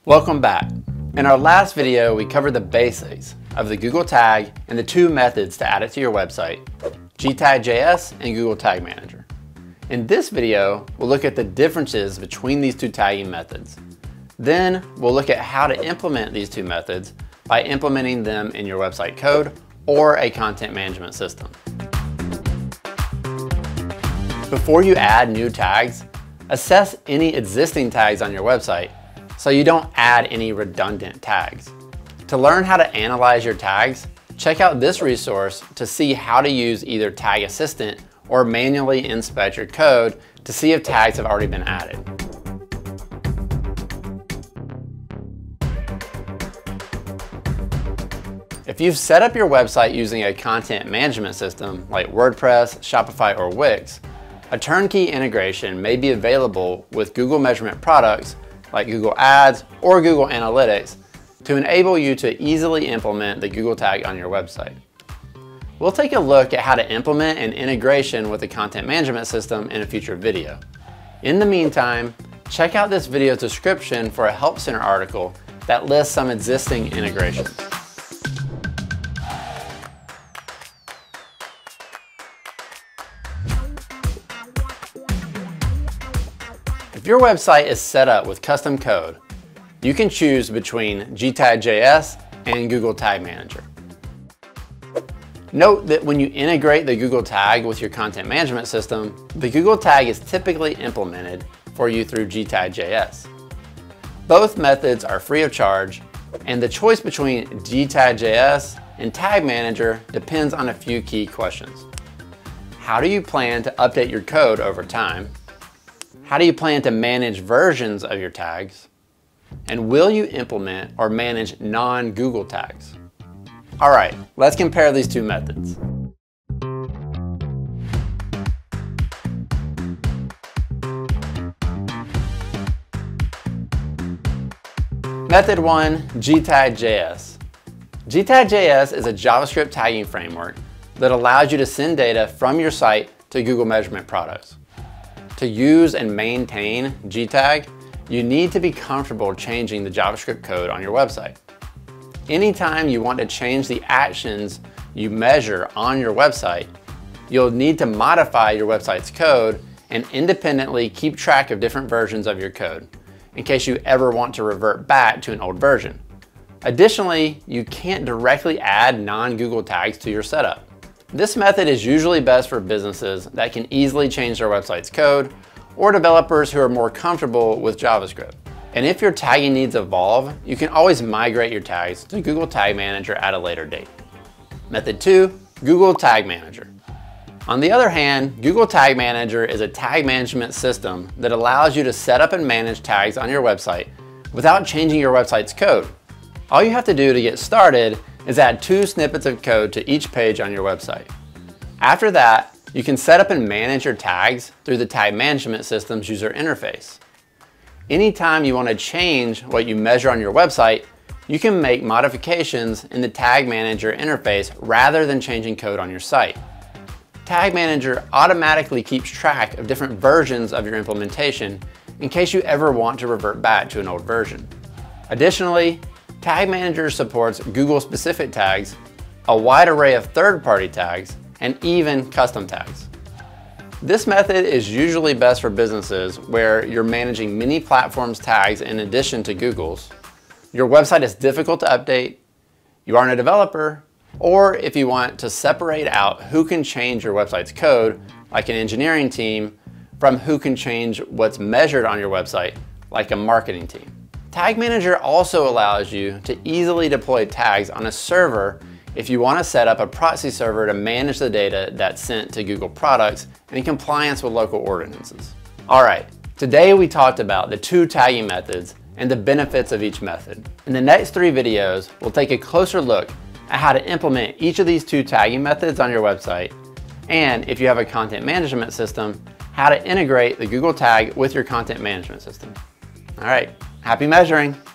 Welcome back. In our last video, we covered the basics of the Google tag and the two methods to add it to your website, gtag.js and Google Tag Manager. In this video, we'll look at the differences between these two tagging methods. Then we'll look at how to implement these two methods by implementing them in your website code or a content management system. Before you add new tags, assess any existing tags on your website so you don't add any redundant tags. To learn how to analyze your tags, check out this resource to see how to use either Tag Assistant or manually inspect your code to see if tags have already been added. If you've set up your website using a content management system like WordPress, Shopify, or Wix, a turnkey integration may be available with Google measurement products like Google Ads or Google Analytics to enable you to easily implement the Google tag on your website. We'll take a look at how to implement an integration with the content management system in a future video. In the meantime, check out this video's description for a Help Center article that lists some existing integrations. If your website is set up with custom code, you can choose between gtag.js and Google Tag Manager. Note that when you integrate the Google tag with your content management system, the Google tag is typically implemented for you through gtag.js. Both methods are free of charge, and the choice between gtag.js and Tag Manager depends on a few key questions. How do you plan to update your code over time? How do you plan to manage versions of your tags? And will you implement or manage non-Google tags? All right, let's compare these two methods. Method 1, gtag.js. gtag.js is a JavaScript tagging framework that allows you to send data from your site to Google measurement products. To use and maintain gtag, you need to be comfortable changing the JavaScript code on your website. Anytime you want to change the actions you measure on your website, you'll need to modify your website's code and independently keep track of different versions of your code in case you ever want to revert back to an old version. Additionally, you can't directly add non-Google tags to your setup. This method is usually best for businesses that can easily change their website's code or developers who are more comfortable with JavaScript. And if your tagging needs evolve, you can always migrate your tags to Google Tag Manager at a later date. Method 2, Google Tag Manager. On the other hand, Google Tag Manager is a tag management system that allows you to set up and manage tags on your website without changing your website's code. All you have to do to get started is add 2 snippets of code to each page on your website. After that, you can set up and manage your tags through the tag management system's user interface. Anytime you want to change what you measure on your website, you can make modifications in the Tag Manager interface rather than changing code on your site. Tag Manager automatically keeps track of different versions of your implementation in case you ever want to revert back to an old version. Additionally, Tag Manager supports Google-specific tags, a wide array of third-party tags, and even custom tags. This method is usually best for businesses where you're managing many platforms' tags in addition to Google's, your website is difficult to update, you aren't a developer, or if you want to separate out who can change your website's code, like an engineering team, from who can change what's measured on your website, like a marketing team. Tag Manager also allows you to easily deploy tags on a server if you want to set up a proxy server to manage the data that's sent to Google products in compliance with local ordinances. All right, today we talked about the two tagging methods and the benefits of each method. In the next 3 videos, we'll take a closer look at how to implement each of these 2 tagging methods on your website, and if you have a content management system, how to integrate the Google tag with your content management system. All right. Happy measuring!